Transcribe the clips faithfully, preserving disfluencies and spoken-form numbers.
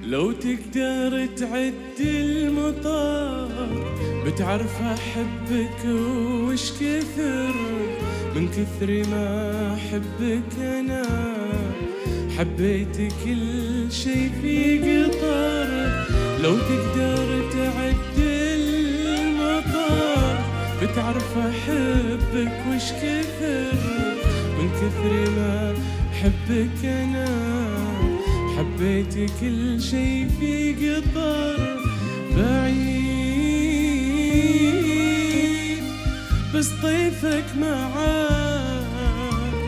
لو تقدر تعد المطار بتعرف أحبك وش كثر، من كثر ما أحبك أنا حبيت كل شي في قطر. لو تقدر تعد المطار بتعرف أحبك وش كثر، من كثر ما أحبك أنا حبيت كل شي في قطر. بعيد بس طيفك معاك،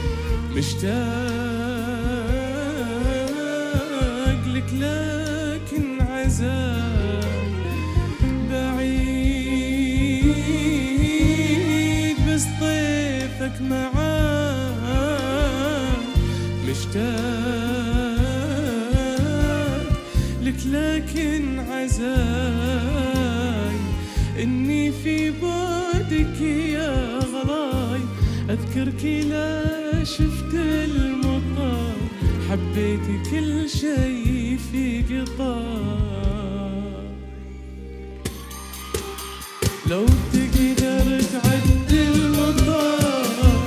مشتاق لك لكن عذاب. بعيد بس طيفك معاك، مشتاق لك لكن عزاي. إني في بعدك يا غلاي أذكرك لا شفت المطار، حبيت كل شي في قطار. لو تقدر تعد المطار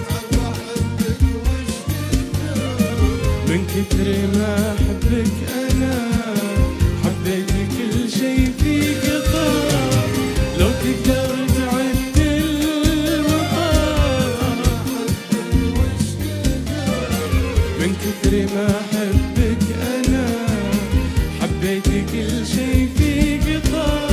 من كثر ما أحبك أنا حبيت كل شي في قطار. لو تقدر تعد المطار من كثر ما أحبك أنا حبيت كل شي في قطار.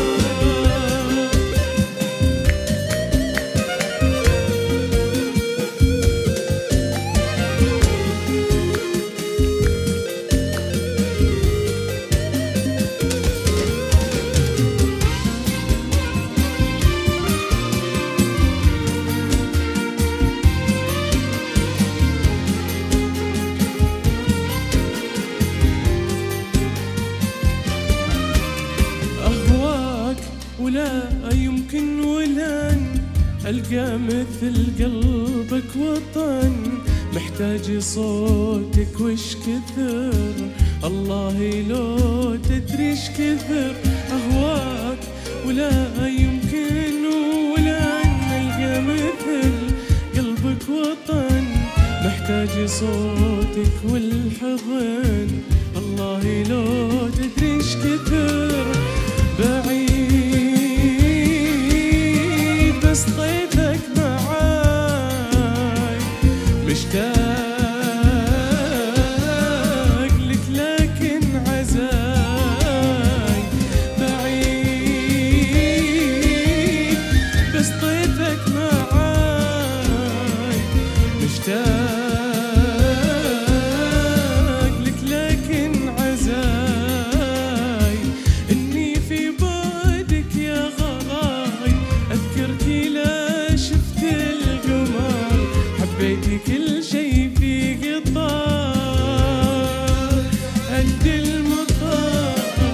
ولا يمكن ولن ألقى مثل قلبك وطن، محتاج صوتك وش كثر، الله لو تدريش كثر أهواك. ولا يمكن ولن ألقى مثل قلبك وطن، محتاج صوتك والحضن، الله لو تدريش كثر. بعيد بس طيفك معاي، مشتاق لك لكن عزاي. بعيد بس طيفك معاي، مشتاق لك لكن عزاي. إني في بعدك يا غلاي أذكرك لا شفت القمر، حبيت كل شي في قطار. قد المطار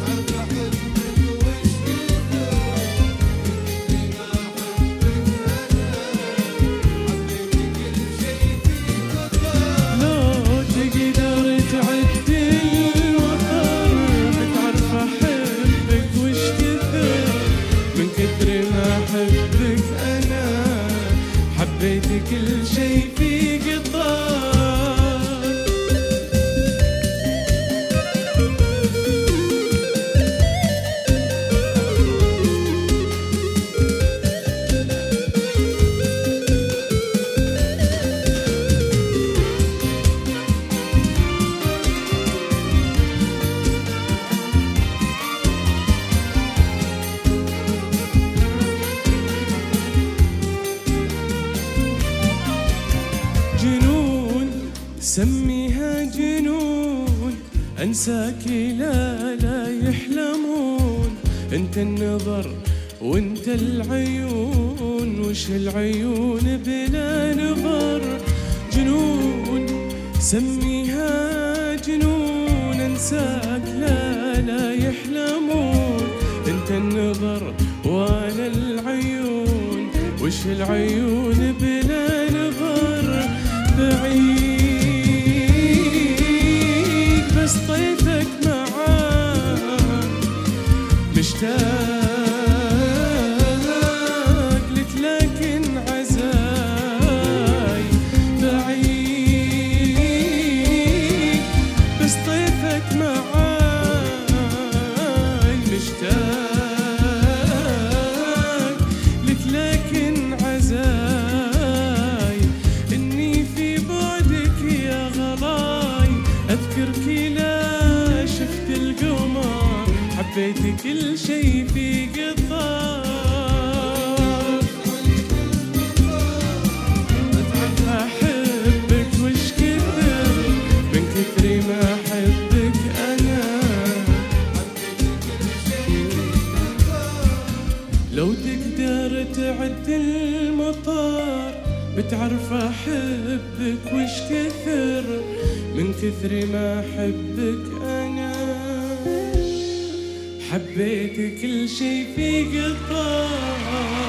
لو تقدر تعد المطار بتعرف أحبك وش كثر، من كثر ما أحبك أنا حبيت كل شي في قطار. جنون سميها جنون أنساك لا لا يحلمون، أنت النظر وأنت العيون، وش العيون بلا نظر. جنون سميها جنون أنساك لا لا يحلمون، أنت النظر وأنا العيون، وش العيون بلا نظر. بعيد بس طيفك معاي، مشتاق لك لكن عزاي بعيد، بس طيفك معاي. مشتاق لك لكن عزاي، إني في بعدك يا غلاي أذكرك لا شفت القمر، حبيت كل شي في قطار. أحبك وش كثر من كثر ما أحبك أنا، لو تقدر تعد المطار بتعرف أحبك وش كثر من كثر ما أحبك أنا. حبيت كل شي في قطار.